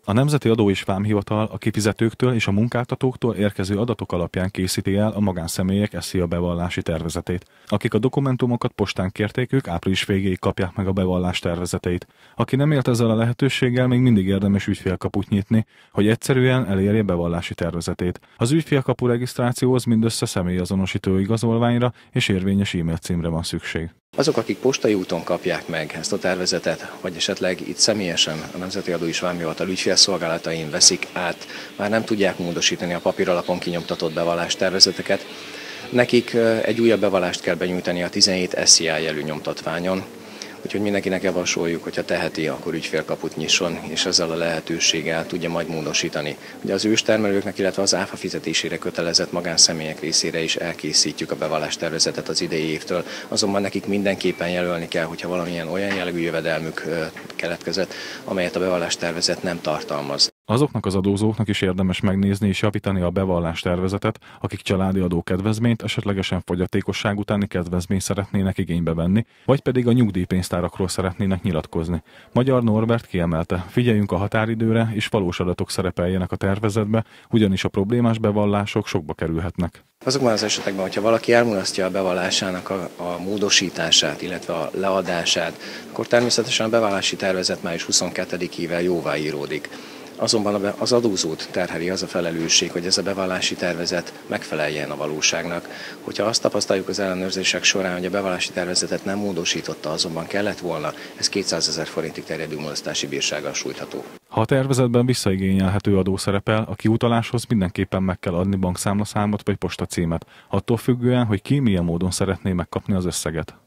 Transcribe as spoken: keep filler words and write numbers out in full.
A Nemzeti Adó és Vámhivatal a kifizetőktől és a munkáltatóktól érkező adatok alapján készíti el a magánszemélyek SZIA bevallási tervezetét. Akik a dokumentumokat postán kérték, ők április végéig kapják meg a bevallás tervezeteit. Aki nem élt ezzel a lehetőséggel, még mindig érdemes ügyfélkaput nyitni, hogy egyszerűen elérje bevallási tervezetét. Az ügyfélkapu regisztrációhoz mindössze személyazonosító igazolványra és érvényes e-mail címre van szükség. Azok, akik postai úton kapják meg ezt a tervezetet, vagy esetleg itt személyesen a Nemzeti Adó és Vámhivatal ügyfélszolgálatain veszik át, már nem tudják módosítani a papíralapon kinyomtatott bevallástervezeteket, nekik egy újabb bevallást kell benyújtani a tizenhét SZIA jelű nyomtatványon. Úgyhogy mindenkinek javasoljuk, hogyha teheti, akkor ügyfélkaput nyisson, és ezzel a lehetőséggel tudja majd módosítani. Ugye az őstermelőknek, illetve az áfa fizetésére kötelezett magánszemélyek részére is elkészítjük a bevallástervezetet az idei évtől, azonban nekik mindenképpen jelölni kell, hogyha valamilyen olyan jellegű jövedelmük keletkezett, amelyet a bevallástervezet nem tartalmaz. Azoknak az adózóknak is érdemes megnézni és javítani a bevallástervezetet, akik családi adókedvezményt, esetlegesen fogyatékosság utáni kedvezményt szeretnének igénybe venni, vagy pedig a nyugdíjpénztárakról szeretnének nyilatkozni. Magyar Norbert kiemelte, figyeljünk a határidőre és valós adatok szerepeljenek a tervezetbe, ugyanis a problémás bevallások sokba kerülhetnek. Azokban az esetekben, hogyha valaki elmulasztja a bevallásának a, a módosítását, illetve a leadását, akkor természetesen a bevallási tervezet május huszonkettedikével jóváíródik. Azonban az adózót terheli az a felelősség, hogy ez a bevallási tervezet megfeleljen a valóságnak. Hogyha azt tapasztaljuk az ellenőrzések során, hogy a bevallási tervezetet nem módosította, azonban kellett volna, ez kétszázezer forintig terjedő mulasztási bírsággal sújtható. Ha a tervezetben visszaigényelhető adó szerepel, a kiutaláshoz mindenképpen meg kell adni bankszámlaszámot vagy postacímet, attól függően, hogy ki milyen módon szeretné megkapni az összeget.